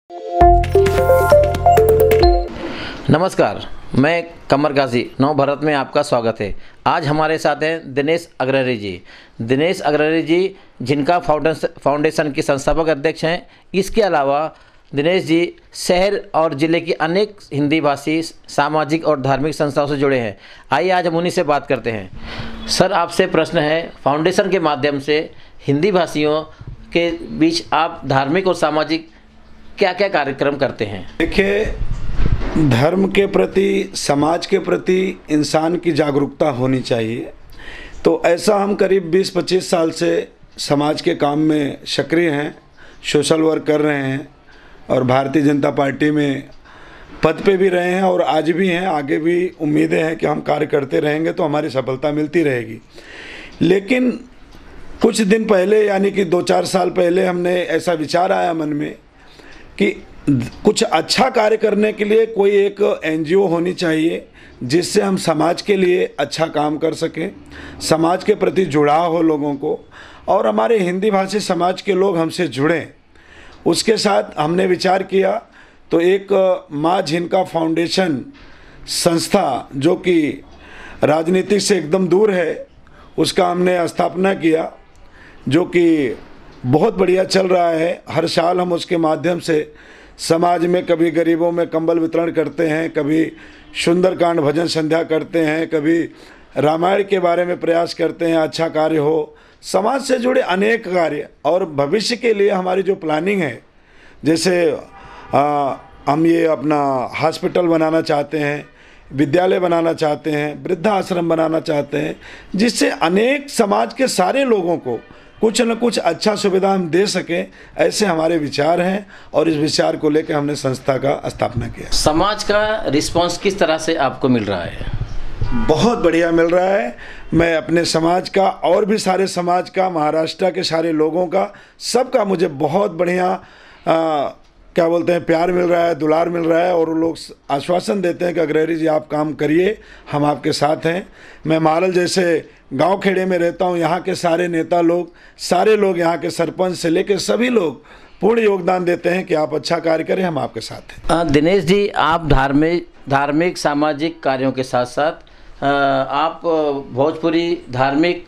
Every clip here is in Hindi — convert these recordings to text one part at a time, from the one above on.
नमस्कार, मैं कमर गाजी नव भारत में आपका स्वागत है। आज हमारे साथ हैं दिनेश अग्रहरि जी। दिनेश अग्रहरि जी जिनका फाउंडेशन की संस्थापक अध्यक्ष हैं। इसके अलावा दिनेश जी शहर और ज़िले की अनेक हिंदी भाषी सामाजिक और धार्मिक संस्थाओं से जुड़े हैं। आइए आज हम उन्हीं से बात करते हैं। सर, आपसे प्रश्न है, फाउंडेशन के माध्यम से हिंदी भाषियों के बीच आप धार्मिक और सामाजिक क्या क्या कार्यक्रम करते हैं? देखिए, धर्म के प्रति, समाज के प्रति इंसान की जागरूकता होनी चाहिए। तो ऐसा हम करीब 20-25 साल से समाज के काम में सक्रिय हैं, सोशल वर्क कर रहे हैं और भारतीय जनता पार्टी में पद पे भी रहे हैं और आज भी हैं। आगे भी उम्मीदें हैं कि हम कार्य करते रहेंगे तो हमारी सफलता मिलती रहेगी। लेकिन कुछ दिन पहले, यानी कि 2-4 साल पहले, हमने ऐसा विचार आया मन में कि कुछ अच्छा कार्य करने के लिए कोई एक एनजीओ होनी चाहिए जिससे हम समाज के लिए अच्छा काम कर सकें, समाज के प्रति जुड़ाव हो लोगों को और हमारे हिंदी भाषी समाज के लोग हमसे जुड़ें। उसके साथ हमने विचार किया तो एक माँ जिनका फाउंडेशन संस्था, जो कि राजनीति से एकदम दूर है, उसका हमने स्थापना किया, जो कि बहुत बढ़िया चल रहा है। हर साल हम उसके माध्यम से समाज में कभी गरीबों में कंबल वितरण करते हैं, कभी सुंदरकांड भजन संध्या करते हैं, कभी रामायण के बारे में प्रयास करते हैं, अच्छा कार्य हो, समाज से जुड़े अनेक कार्य। और भविष्य के लिए हमारी जो प्लानिंग है, जैसे हम ये अपना हॉस्पिटल बनाना चाहते हैं, विद्यालय बनाना चाहते हैं, वृद्धाश्रम बनाना चाहते हैं, जिससे अनेक समाज के सारे लोगों को कुछ न कुछ अच्छा सुविधा हम दे सकें। ऐसे हमारे विचार हैं और इस विचार को लेकर हमने संस्था का स्थापना किया। समाज का रिस्पांस किस तरह से आपको मिल रहा है? बहुत बढ़िया मिल रहा है। मैं अपने समाज का और भी सारे समाज का, महाराष्ट्र के सारे लोगों का, सबका मुझे बहुत बढ़िया क्या बोलते हैं, प्यार मिल रहा है, दुलार मिल रहा है। और वो लोग आश्वासन देते हैं कि अग्रहरि जी आप काम करिए, हम आपके साथ हैं। मैं महाराल जैसे गांव खेड़े में रहता हूं, यहाँ के सारे नेता लोग, सारे लोग, यहाँ के सरपंच से लेकर सभी लोग पूर्ण योगदान देते हैं कि आप अच्छा कार्य करें, हम आपके साथ हैं। दिनेश जी, आप धार्मिक सामाजिक कार्यों के साथ साथ आप भोजपुरी धार्मिक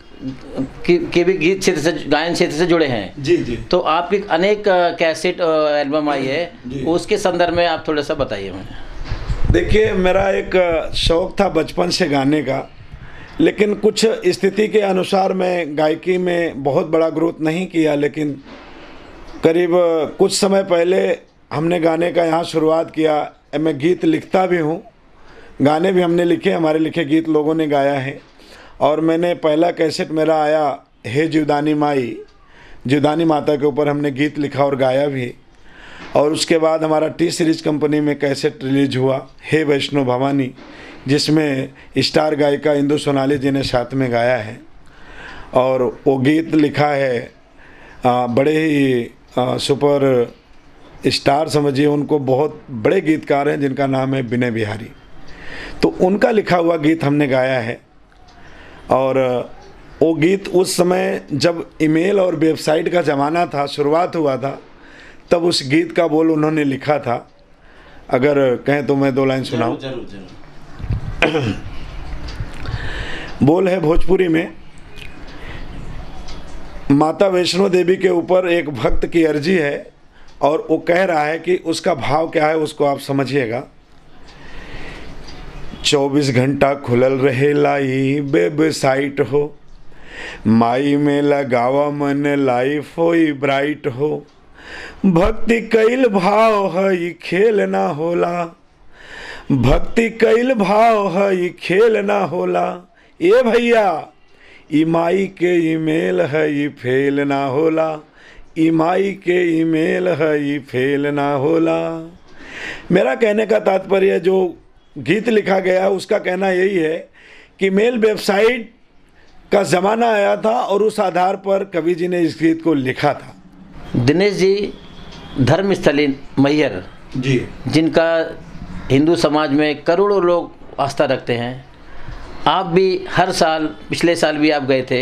के भी गीत क्षेत्र से, गायन क्षेत्र से जुड़े हैं। जी जी। तो आपकी अनेक कैसेट एल्बम आई है, उसके संदर्भ में आप थोड़ा सा बताइए मुझे। देखिए, मेरा एक शौक था बचपन से गाने का, लेकिन कुछ स्थिति के अनुसार मैं गायकी में बहुत बड़ा ग्रोथ नहीं किया। लेकिन करीब कुछ समय पहले हमने गाने का यहाँ शुरुआत किया। मैं गीत लिखता भी हूँ, गाने भी हमने लिखे, हमारे लिखे गीत लोगों ने गाया है। और मैंने पहला कैसेट मेरा आया, हे जीवदानी माई, जीवदानी माता के ऊपर हमने गीत लिखा और गाया भी। और उसके बाद हमारा टी सीरीज कंपनी में कैसेट रिलीज हुआ, हे वैष्णो भवानी, जिसमें स्टार गायिका इंदु सोनाली जी ने साथ में गाया है। और वो गीत लिखा है बड़े ही सुपर स्टार समझिए उनको, बहुत बड़े गीतकार हैं जिनका नाम है विनय बिहारी। तो उनका लिखा हुआ गीत हमने गाया है। और वो गीत उस समय जब ईमेल और वेबसाइट का ज़माना था, शुरुआत हुआ था, तब उस गीत का बोल उन्होंने लिखा था। अगर कहें तो मैं 2 लाइन सुनाऊं। जरूर जरूर। बोल है भोजपुरी में, माता वैष्णो देवी के ऊपर एक भक्त की अर्जी है और वो कह रहा है कि उसका भाव क्या है, उसको आप समझिएगा। 24 घंटा खुलल रहे लाई वेबसाइट हो, माई में लगावा मन लाइफ होई ब्राइट हो। भक्ति कैल भाव है खेल ना होला, भक्ति कैल भाव है खेल ना होला। ए भैया, ई माई के ईमेल है ई फेल ना होला, ई माई के ईमेल है ई फेल ना होला। मेरा कहने का तात्पर्य, जो गीत लिखा गया है उसका कहना यही है कि मेल वेबसाइट का ज़माना आया था और उस आधार पर कवि जी ने इस गीत को लिखा था। दिनेश जी, धर्मस्थली मैहर जी, जिनका हिंदू समाज में करोड़ों लोग आस्था रखते हैं, आप भी हर साल, पिछले साल भी आप गए थे,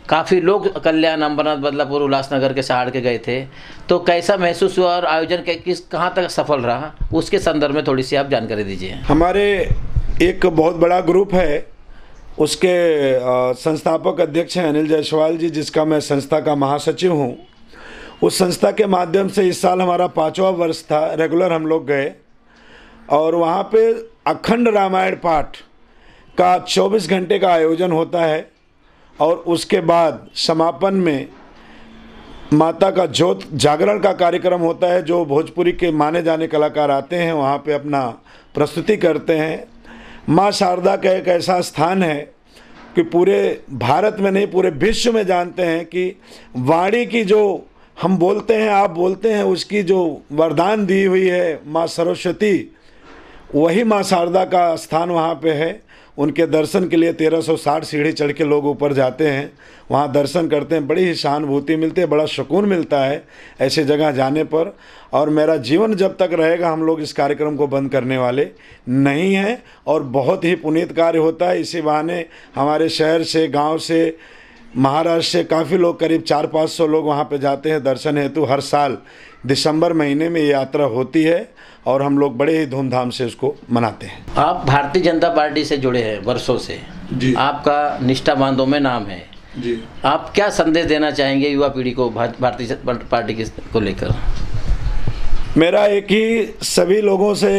काफ़ी लोग कल्याण, अम्बरनाथ, बदलापुर, उल्लासनगर के सहाड़ के गए थे, तो कैसा महसूस हुआ और आयोजन कहाँ तक सफल रहा, उसके संदर्भ में थोड़ी सी आप जानकारी दीजिए। हमारे एक बहुत बड़ा ग्रुप है, उसके संस्थापक अध्यक्ष हैं अनिल जायसवाल जी, जिसका मैं संस्था का महासचिव हूँ। उस संस्था के माध्यम से इस साल हमारा 5वां वर्ष था, रेगुलर हम लोग गए और वहाँ पे अखंड रामायण पाठ का 24 घंटे का आयोजन होता है और उसके बाद समापन में माता का ज्योत जागरण का कार्यक्रम होता है, जो भोजपुरी के माने जाने कलाकार आते हैं वहाँ पे अपना प्रस्तुति करते हैं। माँ शारदा का एक ऐसा स्थान है कि पूरे भारत में नहीं पूरे विश्व में जानते हैं कि वाणी की जो हम बोलते हैं, आप बोलते हैं, उसकी जो वरदान दी हुई है माँ सरस्वती, वही माँ शारदा का स्थान वहाँ पे है। उनके दर्शन के लिए 1360 सीढ़ी चढ़ के लोग ऊपर जाते हैं, वहाँ दर्शन करते हैं, बड़ी ही सहानुभूति मिलती है, बड़ा सुकून मिलता है ऐसे जगह जाने पर। और मेरा जीवन जब तक रहेगा हम लोग इस कार्यक्रम को बंद करने वाले नहीं हैं और बहुत ही पुनीत कार्य होता है। इसी बहाने हमारे शहर से, गांव से, महाराष्ट्र से काफ़ी लोग, करीब 400-500 लोग वहाँ पे जाते हैं दर्शन हेतु। हर साल दिसंबर महीने में ये यात्रा होती है और हम लोग बड़े ही धूमधाम से उसको मनाते हैं। आप भारतीय जनता पार्टी से जुड़े हैं वर्षों से जी। आपका निष्ठाबांधों में नाम है जी। आप क्या संदेश देना चाहेंगे युवा पीढ़ी को भारतीय पार्टी को लेकर? मेरा एक ही सभी लोगों से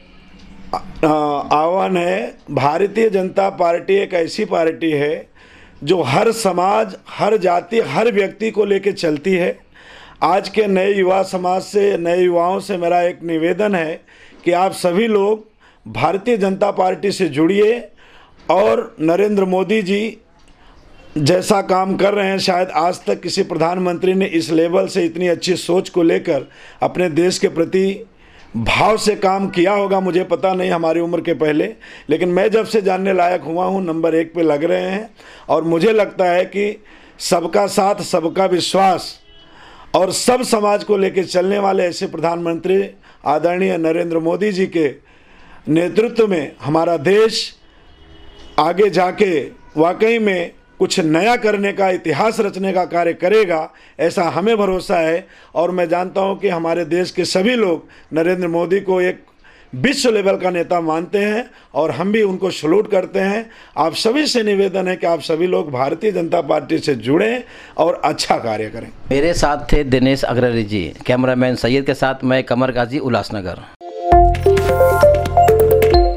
आह्वान है, भारतीय जनता पार्टी एक ऐसी पार्टी है जो हर समाज, हर जाति, हर व्यक्ति को लेके चलती है। आज के नए युवा समाज से, नए युवाओं से मेरा एक निवेदन है कि आप सभी लोग भारतीय जनता पार्टी से जुड़िए और नरेंद्र मोदी जी जैसा काम कर रहे हैं, शायद आज तक किसी प्रधानमंत्री ने इस लेवल से इतनी अच्छी सोच को लेकर अपने देश के प्रति भाव से काम किया होगा, मुझे पता नहीं हमारी उम्र के पहले, लेकिन मैं जब से जानने लायक हुआ हूँ नंबर 1 पे लग रहे हैं। और मुझे लगता है कि सबका साथ, सबका विश्वास और सब समाज को लेकर चलने वाले ऐसे प्रधानमंत्री आदरणीय नरेंद्र मोदी जी के नेतृत्व में हमारा देश आगे जाके वाकई में कुछ नया करने का, इतिहास रचने का कार्य करेगा, ऐसा हमें भरोसा है। और मैं जानता हूं कि हमारे देश के सभी लोग नरेंद्र मोदी को एक विश्व लेवल का नेता मानते हैं और हम भी उनको सैल्यूट करते हैं। आप सभी से निवेदन है कि आप सभी लोग भारतीय जनता पार्टी से जुड़ें और अच्छा कार्य करें। मेरे साथ थे दिनेश अग्रवाल जी, कैमरामैन सैयद के साथ मैं कमर गाजी, उल्लासनगर।